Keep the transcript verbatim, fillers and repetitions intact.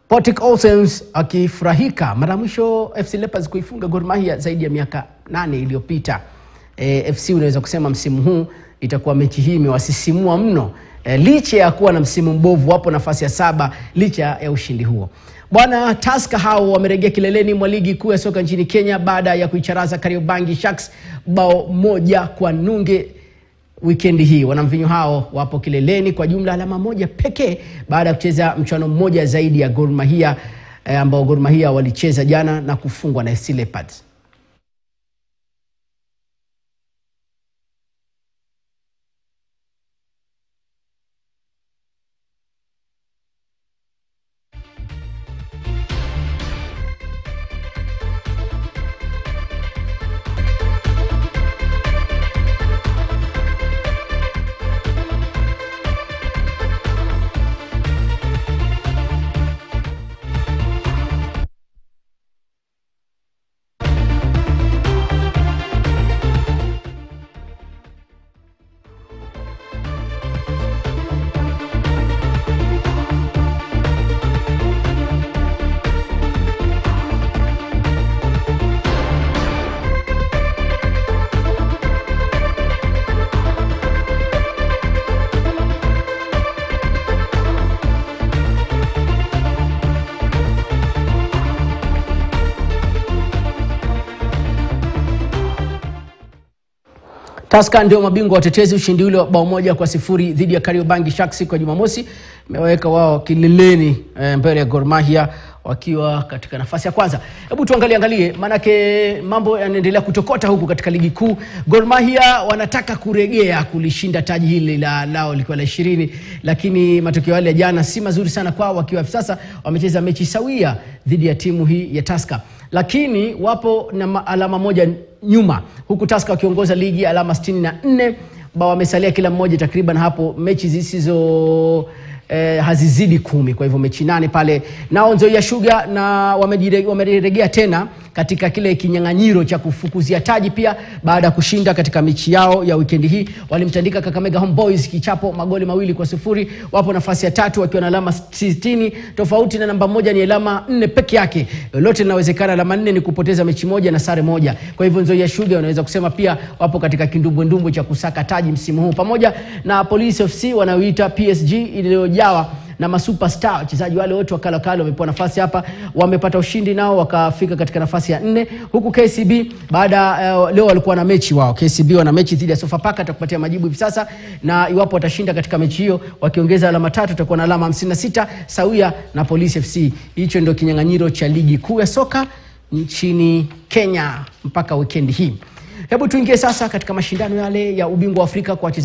Patrick Olsens akifurahika mara mwisho F C Leopards kuifunga Gor Mahia zaidi ya miaka nane iliyopita. E, F C unaweza kusema msimu huu itakuwa mechi hii imewasisimua mno. E, licha ya kuwa na msimu mbovu wapo nafasi ya saba licha ya ushindi huo. Bwana Tusker hao wamerejea kileleni mwa ligi kuu ya soka nchini Kenya baada ya kuicharaza Kariobangi Sharks bao moja kwa nunge wikendi hii. Wanamvinyo hao wapo kileleni kwa jumla alama moja pekee baada ya kucheza mchuano mmoja zaidi ya Gor Mahia eh, ambao Gor Mahia walicheza jana na kufungwa na F C Leopards. Tusker ndio mabingwa watetezi. Ushindi ule wa bao moja kwa sifuri dhidi ya Kariobangi Sharks kwa Jumamosi imeweka wao kileleni e, mbele ya Gor Mahia wakiwa katika nafasi ya kwanza. Hebu tuangalie angalie manake mambo yanaendelea kutokota huku katika ligi kuu. Gor Mahia wanataka kuregea kulishinda taji hili la lao likiwa la ishirini, lakini matokeo yale ya jana si mazuri sana kwao, wakiwa sasa wamecheza mechi sawia dhidi ya timu hii ya Tusker. Lakini wapo na alama moja nyuma, huku Tusker wakiongoza ligi alama sitini na nne, bao wamesalia kila mmoja takriban hapo mechi zisizo eh, hazizidi kumi, kwa hivyo mechi nane pale. Nao Nzoia Sugar na wamerejea tena katika kile kinyang'anyiro cha kufukuzia taji pia baada ya kushinda katika mechi yao ya weekend hii. Walimtandika Kakamega Homeboys kichapo magoli mawili kwa sifuri. Wapo nafasi ya tatu wakiwa na alama sitini, tofauti na namba moja ni alama nne peke yake. Lote linawezekana, alama nne ni kupoteza mechi moja na sare moja. Kwa hivyo Nzoia Sugar wanaweza kusema pia wapo katika kindumbwe-ndumbwe cha kusaka taji msimu huu, pamoja na Police F C wanaoita P S G iliyojawa na masuperstar. Wachezaji wale wote wakala kale wamepewa nafasi hapa, wamepata ushindi nao wakafika katika nafasi ya nne. Huku K C B baada uh, leo walikuwa na mechi wao. K C B wana mechi dhidi ya Sofapaka, atakupatia majibu hivi sasa, na iwapo watashinda katika mechi hiyo wakiongeza alama tatu tutakuwa na alama hamsini na sita sawia na Police F C. Hicho ndio kinyang'anyiro cha ligi kuu ya soka nchini Kenya mpaka weekend hii. Hebu tuingie sasa katika mashindano yale ya ubingwa wa Afrika kwa